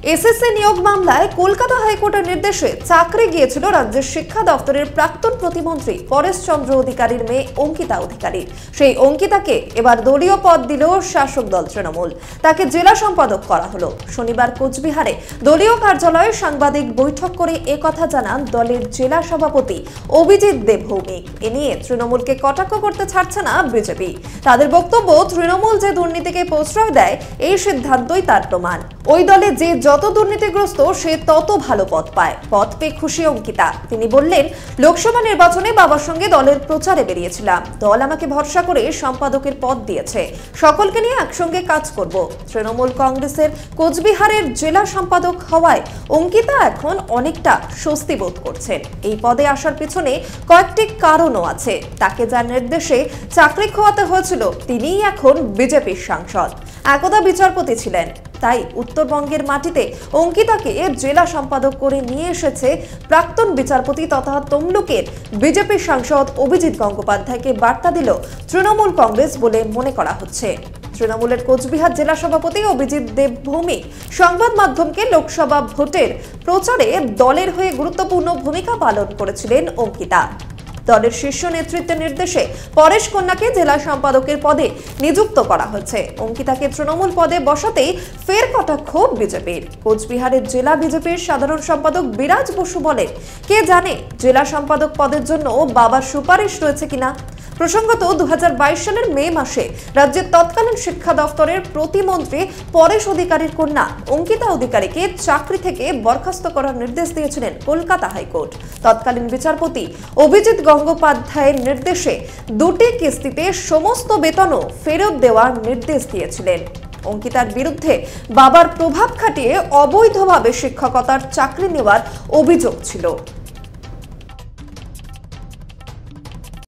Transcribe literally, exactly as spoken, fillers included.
SSC নিয়োগ মামলায় কলকাতা হাইকোর্টের নির্দেশে চাকরি গিয়েছিল রাজ্যের শিক্ষা দপ্তরের প্রাক্তন প্রতিমন্ত্রী পরেশ চন্দ্র অধিকারীর মেয়ে অঙ্কিতা অধিকারী। সেই অঙ্কিতাকে এবার দলীয় পদ দিল শাসক দল তৃণমূল। তাকে জেলা সম্পাদক করা হলো। শনিবার কোচবিহারে দলীয় কার্যালয়ে সাংবাদিক বৈঠক করে একথা জানান দলের জেলা সভাপতি অভিজিৎ দেবভৌমিক। এ নিয়ে তৃণমূলকে কটাক্ষ করতে ছাড়ছে না বিজেপি। তাদের বক্তব্য, তৃণমূল যে দুর্নীতিকে প্রশ্রয় দেয় এই সিদ্ধান্তই তার প্রমাণ। ওই দলে যে যত দুর্নীতিগ্রস্ত সে তত ভালো পদ পায়। পদ পেয়ে খুশি অঙ্কিতা। তিনি বললেন, লোকসভা নির্বাচনে বাবার সঙ্গে দলের প্রচারে বেরিয়েছিলাম। দল আমাকে ভরসা করে সম্পাদকের পদ দিয়েছে। সকলকে নিয়ে একসঙ্গে কাজ করব। তৃণমূল কংগ্রেসের কোচবিহারের জেলা সম্পাদক হওয়ায় অঙ্কিতা এখন অনেকটা স্বস্তি বোধ করছেন। এই পদে আসার পিছনে কয়েকটি কারণও আছে। তাকে যার নির্দেশে চাকরি খোয়াতে হয়েছিল তিনিই এখন বিজেপির সাংসদ। একদা বিচারপতি ছিলেন। তাই উত্তরবঙ্গের মাটিতে অঙ্কিতাকে জেলা সম্পাদক করে নিয়ে এসেছে প্রাক্তন বিচারপতি তথা তমলুকের বিজেপি সাংসদ অভিজিৎ গঙ্গোপাধ্যায়কে বার্তা দিল তৃণমূল কংগ্রেস বলে মনে করা হচ্ছে। তৃণমূলের কোচবিহার জেলা সভাপতি অভিজিৎ দেবভৌমিক সংবাদ মাধ্যমকে লোকসভা ভোটের প্রচারে দলের হয়ে গুরুত্বপূর্ণ ভূমিকা পালন করেছিলেন অঙ্কিতা। দলের শীর্ষ নেতৃত্বের নির্দেশে পরেশ কন্যাকে জেলা সম্পাদকের পদে নিযুক্ত করা হয়েছে। অঙ্কিতাকে তৃণমূল পদে বসাতেই ফের কটাক্ষ বিজেপির। কোচবিহারের জেলা বিজেপির সাধারণ সম্পাদক বিরাজ বসু বলেন, কে জানে জেলা সম্পাদক পদের জন্য বাবার সুপারিশ রয়েছে কিনা। প্রসঙ্গত দু হাজার বাইশ সালের মে মাসে রাজ্যের তৎকালীন শিক্ষা দপ্তরের প্রতিমন্ত্রী পরেশ অধিকারীর কন্যা অঙ্কিতা অধিকারীকে চাকরি থেকে বরখাস্ত করার নির্দেশ দিয়েছিলেন কলকাতা হাইকোর্ট। তৎকালীন বিচারপতি অভিজিৎ গঙ্গোপাধ্যায়ের নির্দেশে দুটি কিস্তিতে সমস্ত বেতনও ফেরত দেওয়ার নির্দেশ দিয়েছিলেন। অঙ্কিতার বিরুদ্ধে বাবার প্রভাব খাটিয়ে অবৈধভাবে শিক্ষকতার চাকরি নেওয়ার অভিযোগ ছিল।